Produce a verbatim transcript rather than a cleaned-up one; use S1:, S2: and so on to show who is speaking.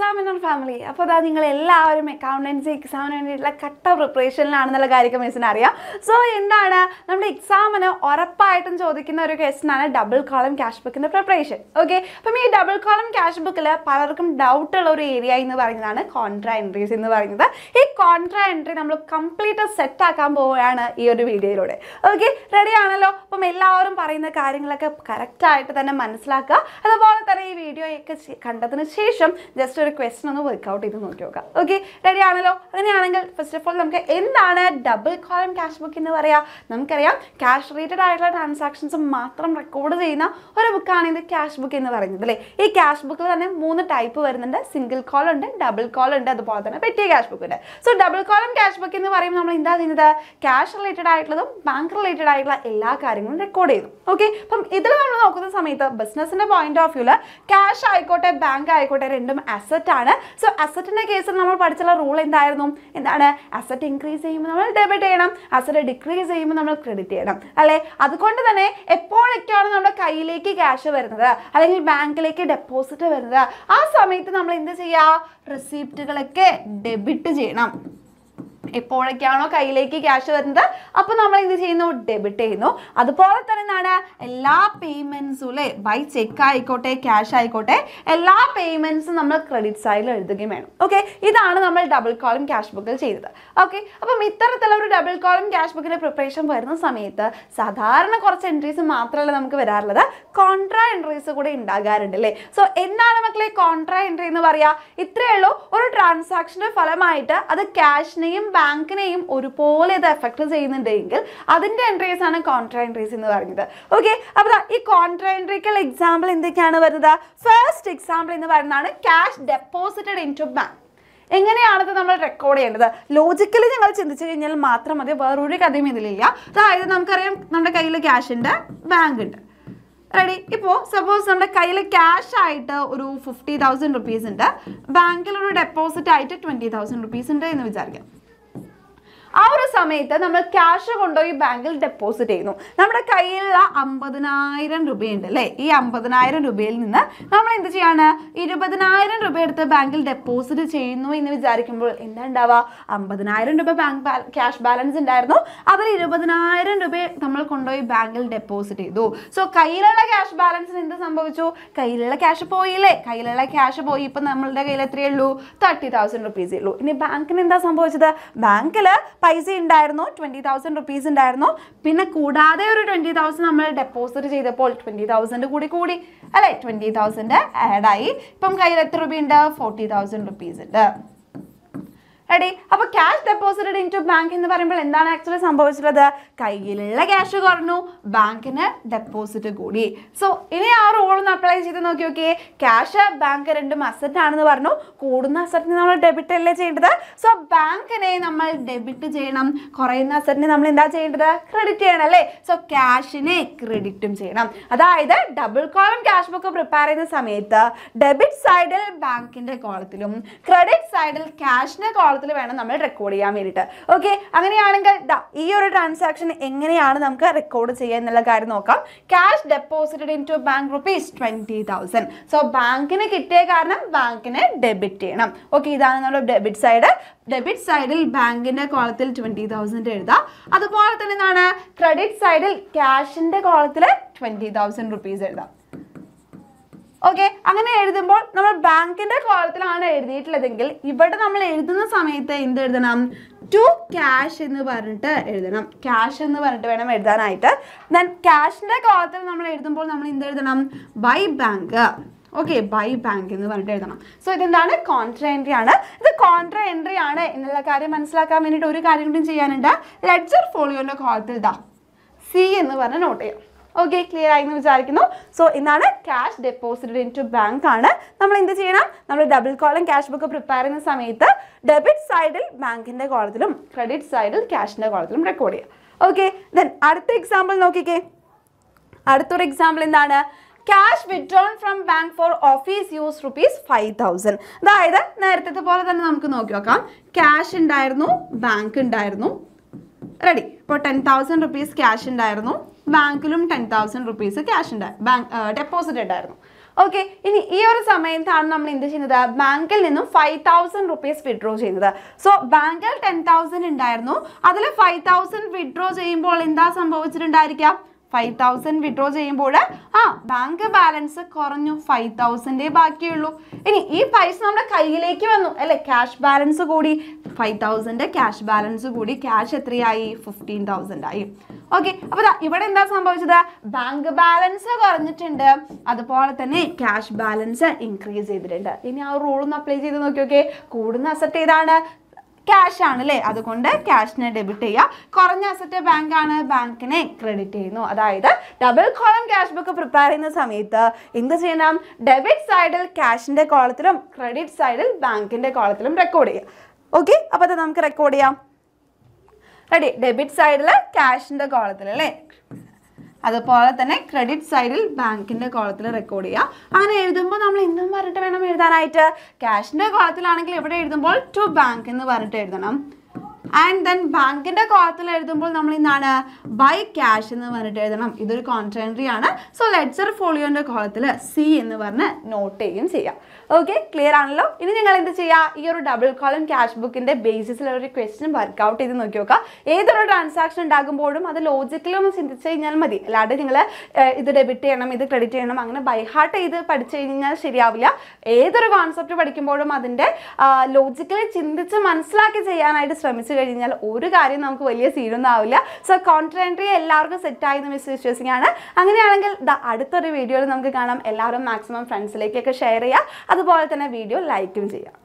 S1: examiner family. അപ്പോൾ ദാ നിങ്ങൾ എല്ലാവരും accountancy എക്സാമിന് വേണ്ടിയിട്ടുള്ള കട്ട പ്രിപ്പറേഷനിലാണെന്നുള്ള കാര്യം മിസ്സിന് അറിയാം. സോ എന്താണ് നമ്മുടെ എക്സാമിന് ഉറപ്പായിട്ടും ചോദിക്കുന്ന ഒരു ക്വസ്റ്റ്യൻ ആണ് ഡബിൾ കോളം ക്യാഷ് ബുക്കിന്റെ പ്രിപ്പറേഷൻ. ഓക്കെ, അപ്പം ഈ ഡബിൾ കോളം ക്യാഷ് ബുക്കിൽ പലർക്കും ഡൗട്ട് ഉള്ള ഒരു ഏരിയ എന്ന് പറയുന്നതാണ് കോൺട്രാ എൻട്രീസ് എന്ന് പറയുന്നത്. ഈ കോൺട്രാ എൻട്രി നമ്മൾ കംപ്ലീറ്റ് സെറ്റ് ആക്കാൻ പോവുകയാണ് ഈ ഒരു വീഡിയോയിലൂടെ. ഓക്കെ, റെഡി ആണല്ലോ? അപ്പം എല്ലാവരും പറയുന്ന കാര്യങ്ങളൊക്കെ കറക്റ്റ് ആയിട്ട് തന്നെ മനസ്സിലാക്കുക. അതുപോലെ തന്നെ ഈ വീഡിയോയൊക്കെ കണ്ടതിന് ശേഷം ജസ്റ്റ് ഒരു ക്വസ്റ്റ്യൻ ഒന്ന് വർക്ക്ഔട്ട് ചെയ്ത് നോക്കി നോക്കാം. ഓക്കെ, റെഡി ആണല്ലോ? അങ്ങനെയാണെങ്കിൽ ഫസ്റ്റ് ഓഫ് ഓൾ നമുക്ക് എന്താണ് ഡബിൾ കോളം ക്യാഷ് ബുക്ക് എന്ന് പറയാം? നമുക്കറിയാം ക്യാഷ് റിലേറ്റഡ് ആയിട്ടുള്ള ട്രാൻസാക്ഷൻസ് മാത്രം റെക്കോർഡ് ചെയ്യുന്ന ഒരു ബുക്കാണ് ഇത് ക്യാഷ് ബുക്ക് എന്ന് പറയുന്നത് അല്ലേ. ഈ ക്യാഷ് ബുക്കിൽ തന്നെ മൂന്ന് ടൈപ്പ് വരുന്നുണ്ട്. സിംഗിൾ കോൾ ഉണ്ട്, ഡബിൾ കോൾ ഉണ്ട്, അതുപോലെ തന്നെ പെറ്റിയ ക്യാഷ് ബുക്ക് ഉണ്ട്. So double column cash book എന്ന് പറയുമ്പോൾ നമ്മൾ എന്താ ചെയ്യുന്നത്? ക്യാഷ് റിലേറ്റഡ് ആയിട്ടുള്ളതും ബാങ്ക് റിലേറ്റഡ് ആയിട്ടുള്ള എല്ലാ കാര്യങ്ങളും റെക്കോർഡ് ചെയ്യുന്നു. ഓക്കെ, അപ്പം ഇതിൽ നമ്മൾ നോക്കുന്ന സമയത്ത് ബിസിനസിന്റെ പോയിന്റ് ഓഫ് വ്യൂല് ക്യാഷ് ആയിക്കോട്ടെ ബാങ്ക് ആയിക്കോട്ടെ രണ്ടും അസറ്റ് ആണ്. സോ അസറ്റിന്റെ കേസിൽ നമ്മൾ പഠിച്ചുള്ള റൂൾ എന്തായിരുന്നു? എന്താണ്? അസറ്റ് ഇൻക്രീസ് ചെയ്യുമ്പോൾ നമ്മൾ ഡെബിറ്റ് ചെയ്യണം, അസറ്റ് ഡിക്രീസ് ചെയ്യുമ്പോൾ നമ്മൾ ക്രെഡിറ്റ് ചെയ്യണം അല്ലെ. അതുകൊണ്ട് തന്നെ എപ്പോഴൊക്കെയാണ് നമ്മുടെ കയ്യിലേക്ക് ക്യാഷ് വരുന്നത് അല്ലെങ്കിൽ ബാങ്കിലേക്ക് ഡെപ്പോസിറ്റ് വരുന്നത്, ആ സമയത്ത് നമ്മൾ എന്ത് ചെയ്യുക? റെസിപ്റ്റുകളൊക്കെ ഡെബിറ്റ് ചെയ്യണം. എപ്പോഴൊക്കെയാണോ കയ്യിലേക്ക് ക്യാഷ് വരുന്നത് അപ്പോൾ നമ്മൾ എന്ത് ചെയ്യുന്നു? ഡെബിറ്റ് ചെയ്യുന്നു. അതുപോലെ തന്നെ എന്താണ്? എല്ലാ പേയ്മെന്റ്സും അല്ലേ, ബൈ ചെക്ക് ആയിക്കോട്ടെ ക്യാഷ് ആയിക്കോട്ടെ എല്ലാ പേയ്മെന്റ്സും നമ്മൾ ക്രെഡിറ്റ് സൈഡിൽ എഴുതുകയും വേണം. ഓക്കെ, ഇതാണ് നമ്മൾ ഡബിൾ കോളം ക്യാഷ് ബുക്കിൽ ചെയ്തത്. ഓക്കെ, അപ്പം ഇത്തരത്തിലുള്ള ഒരു ഡബിൾ കോളം ക്യാഷ് ബുക്കിന്റെ പ്രിപ്പറേഷൻ വരുന്ന സമയത്ത് സാധാരണ കുറച്ച് എൻട്രീസ് മാത്രമല്ല നമുക്ക് വരാറുള്ളത്, കോൺട്രാ എൻട്രീസ് കൂടെ ഉണ്ടാകാറുണ്ട് അല്ലേ. സോ എന്താണ് മക്കളെ കോൺട്രാ എൻട്രി എന്ന് പറയാ? ഇത്രയേ ഉള്ളൂ, ഒരു ട്രാൻസാക്ഷന്റെ ഫലമായിട്ട് അത് ക്യാഷിനെയും ബാങ്കിനെയും ഒരുപോലെ ഇത് എഫക്ട് ചെയ്യുന്നുണ്ടെങ്കിൽ അതിന്റെ എൻട്രീസ് ആണ് കോൺട്രാ എൻട്രീസ് എന്ന് പറയുന്നത്. ഓക്കെ, അപ്പോൾ ഈ കോൺട്രാ എൻട്രിക്കുള്ള എക്സാമ്പിൾ എന്തൊക്കെയാണ് വരുന്നത്? ഫസ്റ്റ് എക്സാമ്പിൾ എന്ന് പറയുന്നതാണ് cash deposited into bank. എങ്ങനെയാണത് നമ്മൾ റെക്കോർഡ് ചെയ്യേണ്ടത്? ലോജിക്കലി ഞങ്ങൾ ചിന്തിച്ചു കഴിഞ്ഞാൽ മാത്രം മതി, വേറൊരു കഥയും ഇതിലില്ല. അതായത് നമുക്കറിയാം നമ്മുടെ കയ്യിൽ ക്യാഷ് ഉണ്ട്, ബാങ്ക് ഉണ്ട്. റെഡി? ഇപ്പോൾ സപ്പോസ് നമ്മുടെ കയ്യിൽ ക്യാഷ് ആയിട്ട് ഒരു ഫിഫ്റ്റി തൗസൻഡ് റുപ്പീസ് ഉണ്ട്, ബാങ്കിൽ ഒരു ഡെപ്പോസിറ്റ് ആയിട്ട് ട്വൻറ്റി തൗസൻഡ് റുപ്പീസ് ഉണ്ട് എന്ന് വിചാരിക്കാം. ആ ഒരു സമയത്ത് നമ്മൾ ക്യാഷ് കൊണ്ടുപോയി ബാങ്കിൽ ഡെപ്പോസിറ്റ് ചെയ്യുന്നു. നമ്മുടെ കയ്യിലുള്ള അമ്പതിനായിരം രൂപയുണ്ട് അല്ലേ. ഈ അമ്പതിനായിരം രൂപയിൽ നിന്ന് നമ്മൾ എന്ത് ചെയ്യാണ്? ഇരുപതിനായിരം രൂപ എടുത്ത് ബാങ്കിൽ ഡെപ്പോസിറ്റ് ചെയ്യുന്നു എന്ന് വിചാരിക്കുമ്പോൾ എന്താ ഉണ്ടാവുക? അമ്പതിനായിരം രൂപ ബാങ്ക് ക്യാഷ് ബാലൻസ് ഉണ്ടായിരുന്നു, അതിൽ ഇരുപതിനായിരം രൂപ നമ്മൾ കൊണ്ടുപോയി ബാങ്കിൽ ഡെപ്പോസിറ്റ് ചെയ്തു. സോ കയ്യിലുള്ള ക്യാഷ് ബാലൻസിന് എന്ത് സംഭവിച്ചു? കയ്യിലുള്ള ക്യാഷ് പോയില്ലേ. കയ്യിലുള്ള ക്യാഷ് പോയി. ഇപ്പം നമ്മളുടെ കയ്യിൽ എത്രയേ ഉള്ളൂ? തേർട്ടി തൗസൻഡ് റുപ്പീസേ ഉള്ളൂ. ഇനി ബാങ്കിന് എന്താ സംഭവിച്ചത്? ബാങ്കിൽ പൈസ ഉണ്ടായിരുന്നു, ട്വൻറ്റി തൗസൻഡ് റുപ്പീസ് ഉണ്ടായിരുന്നു. പിന്നെ കൂടാതെ ഒരു ട്വൻറ്റി തൗസൻഡ് നമ്മൾ ഡെപ്പോസിറ്റ് ചെയ്തപ്പോൾ ട്വൻറ്റി തൗസൻഡ് കൂടി കൂടി അല്ലേ, ട്വൻറ്റി തൗസൻഡ് ആഡായി. ഇപ്പം കയ്യിൽ എത്ര രൂപയുണ്ട്? ഫോർട്ടി തൗസൻഡ് റുപ്പീസ് ഉണ്ട്. റെഡി? അപ്പോൾ cash deposited into bank എന്ന് പറയുമ്പോൾ എന്താണ് ആക്ച്വലി സംഭവിച്ചിട്ടുള്ളത്? കയ്യിലുള്ള ക്യാഷ് കുറഞ്ഞു, ബാങ്കിന് ഡെപ്പോസിറ്റ് കൂടി. സോ ഇനി ആ റൂൾ ഒന്ന് അപ്ലൈ ചെയ്ത് നോക്കി നോക്കിയേ. ക്യാഷ് ബാങ്ക് രണ്ടും അസറ്റ് ആണെന്ന് പറഞ്ഞു, കൂടുന്ന അസറ്റിന് നമ്മൾ ഡെബിറ്റ് അല്ലേ ചെയ്യേണ്ടത്? സോ ബാങ്കിനെ നമ്മൾ ഡെബിറ്റ് ചെയ്യണം, കുറയുന്ന അസറ്റിനെ നമ്മൾ എന്താ ചെയ്യേണ്ടത്? ക്രെഡിറ്റ് ചെയ്യണം അല്ലേ. സോ ക്യാഷിനെ ക്രെഡിറ്റും ചെയ്യണം. അതായത് double column cash book prepare ചെയ്യുന്ന സമയത്ത് ഡെബിറ്റ് സൈഡിൽ ബാങ്കിന്റെ കോളത്തിലും ക്രെഡിറ്റ് സൈഡിൽ ക്യാഷിന്റെ കോളത്തിലും വേണം നമ്മൾ റെക്കോർഡ് ചെയ്യാൻ വേണ്ടിയിട്ട്. ഓക്കെ, അങ്ങനെയാണെങ്കിൽ ഈ ഒരു ട്രാൻസാക്ഷൻ എങ്ങനെയാണ് നമുക്ക് റെക്കോർഡ് ചെയ്യുക എന്നുള്ള കാര്യം നോക്കാം. Cash deposited into bank rupees twenty thousand. So ബാങ്കിന് കിട്ടിയ കാരണം ബാങ്കിന് ഡെബിറ്റ് ചെയ്യണം. ഓക്കെ, ഇതാണ് നമ്മുടെ ഡെബിറ്റ് സൈഡ്. ഡെബിറ്റ് സൈഡിൽ ബാങ്കിന്റെ കോളത്തിൽ ട്വന്റി തൗസൻഡ് എഴുതാം. അതുപോലെ തന്നെ എന്താണ് ക്രെഡിറ്റ് സൈഡിൽ ക്യാഷിന്റെ കോളത്തിൽ ട്വന്റി തൗസൻഡ് റുപ്പീസ് എഴുതാം. ഓക്കെ, അങ്ങനെ എഴുതുമ്പോൾ നമ്മൾ ബാങ്കിന്റെ കോളത്തിലാണ് എഴുതിയിട്ടുള്ളതെങ്കിൽ ഇവിടെ നമ്മൾ എഴുതുന്ന സമയത്ത് എന്ത് എഴുതണം? ടു ക്യാഷ് എന്ന് പറഞ്ഞിട്ട് എഴുതണം. ക്യാഷ് എന്ന് പറഞ്ഞിട്ട് വേണം എഴുതാനായിട്ട്. ദെൻ ക്യാഷിന്റെ കോളത്തിൽ നമ്മൾ എഴുതുമ്പോൾ നമ്മൾ എന്ത് എഴുതണം? By bank. Okay, by bank എന്ന് പറഞ്ഞിട്ട് എഴുതണം. സോ ഇതെന്താണ്? കോൺട്രാ എൻട്രി ആണ്. ഇത് കോൺട്രാ എൻട്രി ആണ് എന്നുള്ള കാര്യം മനസ്സിലാക്കാൻ വേണ്ടിയിട്ട് ഒരു കാര്യം കൂടി ചെയ്യാനുണ്ട്. ലെഡ്ജർ ഫോളിയോന്റെ കോളത്തിൽ ദാ സി എന്ന് പറഞ്ഞ് നോട്ട് ചെയ്യാം. ഓക്കെ, ക്ലിയർ ആയി എന്ന് വിചാരിക്കുന്നു. സോ ഇതാണ് cash deposited into bank ആണ്. നമ്മൾ എന്ത് ചെയ്യണം? നമ്മൾ double column cash book prepare ചെയ്യുന്ന സമയത്ത് ഡെബിറ്റ് സൈഡിൽ ബാങ്കിന്റെ കോളത്തിലും ക്രെഡിറ്റ് സൈഡിൽ ക്യാഷിന്റെ കോളത്തിലും റെക്കോർഡ് ചെയ്യുക. ഓക്കെ, ദെൻ അടുത്ത എക്സാമ്പിൾ നോക്കിക്കേ. അടുത്തൊരു എക്സാമ്പിൾ എന്താണ്? Cash withdrawn from bank for office use rupees five thousand. അതായത് നേരത്തെ പോലെ തന്നെ നമുക്ക് നോക്കി നോക്കാം. ക്യാഷ് ഉണ്ടായിരുന്നു, ബാങ്ക് ഉണ്ടായിരുന്നു. റെഡി? ഇപ്പോൾ ടെൻ തൗസൻഡ് റുപ്പീസ് ക്യാഷ് ഉണ്ടായിരുന്നു, ബാങ്കിലും ടെൻ തൗസൻഡ് റുപ്പീസ് ക്യാഷ് ഉണ്ടായി ബാങ്ക് ഡെപ്പോസിറ്റ് ഉണ്ടായിരുന്നു. ഓക്കെ, ഇനി ഈ ഒരു സമയത്താണ് നമ്മൾ എന്ത് ചെയ്യുന്നത്, ബാങ്കിൽ നിന്നും ഫൈവ് തൗസൻഡ് റുപ്പീസ് വിഡ്രോ ചെയ്യുന്നത്. സോ ബാങ്കിൽ ടെൻ തൗസൻഡ് ഉണ്ടായിരുന്നു, അതിൽ ഫൈവ് തൗസൻഡ് വിഡ്രോ ചെയ്യുമ്പോൾ എന്താ സംഭവിച്ചിട്ടുണ്ടായിരിക്കാം, ഫൈവ് തൗസൻഡ് വിഡ്രോ ചെയ്യുമ്പോൾ ആ ബാങ്ക് ബാലൻസ് കുറഞ്ഞു, ഫൈവ് തൗസൻഡേ ബാക്കിയുള്ളൂ. ഇനി ഈ പൈസ നമ്മുടെ കയ്യിലേക്ക് വന്നു അല്ലെ, ക്യാഷ് ബാലൻസ് കൂടി, ഫൈവ് തൗസൻഡ് ക്യാഷ് ബാലൻസ് കൂടി, ക്യാഷ് എത്രയായി, ഫിഫ്റ്റീൻ തൗസൻഡ് ആയി. ഓക്കെ, അപ്പോൾ ഇവിടെ എന്താ സംഭവിച്ചത്, ബാങ്ക് ബാലൻസ് കുറഞ്ഞിട്ടുണ്ട്, അതുപോലെ തന്നെ ക്യാഷ് ബാലൻസ് ഇൻക്രീസ് ചെയ്തിട്ടുണ്ട്. ഇനി ആ റൂൾ ഒന്ന് അപ്ലൈ ചെയ്ത് നോക്കി. ഓക്കെ, കൂടുന്ന അസറ്റ് ഏതാണ്, ക്യാഷ് ആണ് അല്ലേ, അതുകൊണ്ട് ക്യാഷിനെ ഡെബിറ്റ് ചെയ്യുക. കുറഞ്ഞ അസറ്റ് ബാങ്ക് ആണ്, ബാങ്കിനെ ക്രെഡിറ്റ് ചെയ്യുന്നു. അതായത് double column cash book prepare ചെയ്യുന്ന സമയത്ത് എന്ത് ചെയ്യണം, ഡെബിറ്റ് സൈഡിൽ ക്യാഷിന്റെ കോളത്തിലും ക്രെഡിറ്റ് സൈഡിൽ ബാങ്കിന്റെ കോളത്തിലും റെക്കോർഡ് ചെയ്യുക. ഓക്കെ, അപ്പോൾ അത് നമുക്ക് റെക്കോർഡ് ചെയ്യാം. റെഡി, ഡെബിറ്റ് സൈഡിൽ ക്യാഷിന്റെ കോളത്തിൽ അല്ലേ, അതുപോലെ തന്നെ ക്രെഡിറ്റ് സൈഡിൽ ബാങ്കിന്റെ കോളത്തിൽ റെക്കോർഡ് ചെയ്യുക. അങ്ങനെ എഴുതുമ്പോൾ നമ്മൾ എന്തും പറഞ്ഞിട്ട് വേണം എഴുതാനായിട്ട്, ക്യാഷിന്റെ കോളത്തിലാണെങ്കിൽ ഇവിടെ എഴുതുമ്പോൾ ടു ബാങ്ക് എന്ന് പറഞ്ഞിട്ട് എഴുതണം. ആൻഡ് ദെൻ ബാങ്കിന്റെ കോളത്തിൽ എഴുതുമ്പോൾ നമ്മൾ എന്താണ്, ബൈ ക്യാഷ് എന്ന് പറഞ്ഞിട്ട് എഴുതണം. ഇതൊരു കോൺട്രാ എൻട്രി ആണ്. സോ ലെഡ്ജർ ഫോളിയോന്റെ കോളത്തിൽ സി എന്ന് പറഞ്ഞ് നോട്ട് ചെയ്യുകയും ചെയ്യാം. ഓക്കെ, ക്ലിയർ ആണല്ലോ. ഇനി നിങ്ങൾ എന്ത് ചെയ്യുക, ഈ ഒരു ഡബിൾ കോളം ക്യാഷ് ബുക്കിന്റെ ബേസിസിൽ ഒരു ക്വസ്റ്റ്യൻ വർക്ക്ഔട്ട് ചെയ്ത് നോക്കി നോക്കുക. ഏതൊരു ട്രാൻസാക്ഷൻ ഉണ്ടാകുമ്പോഴും അത് ലോജിക്കലി ഒന്ന് ചിന്തിച്ച് കഴിഞ്ഞാൽ മതി. അല്ലാതെ നിങ്ങൾ ഇത് ഡെബിറ്റ് ചെയ്യണം, ഇത് ക്രെഡിറ്റ് ചെയ്യണം, അങ്ങനെ ബൈ ഹാർട്ട് ചെയ്ത് പഠിച്ചു കഴിഞ്ഞാൽ ശരിയാവില്ല. ഏതൊരു കോൺസെപ്റ്റ് പഠിക്കുമ്പോഴും അതിൻ്റെ ലോജിക്കലി ചിന്തിച്ച് മനസ്സിലാക്കി ചെയ്യാനായിട്ട് ശ്രമിച്ചു കഴിഞ്ഞാൽ ഒരു കാര്യം നമുക്ക് വലിയ സീനൊന്നും ആവില്ല. സോ കോൺട്രാ എൻട്രി എല്ലാവർക്കും സെറ്റായി എന്ന് മിസ് വിശ്വസിക്കുകയാണ്. അങ്ങനെയാണെങ്കിൽ അടുത്തൊരു വീഡിയോയിൽ നമുക്ക് കാണാം. എല്ലാവരും മാക്സിമം ഫ്രണ്ട്സിലേക്കൊക്കെ ഷെയർ ചെയ്യുക, അതുപോലെ തന്നെ വീഡിയോ ലൈക്കും ചെയ്യുക.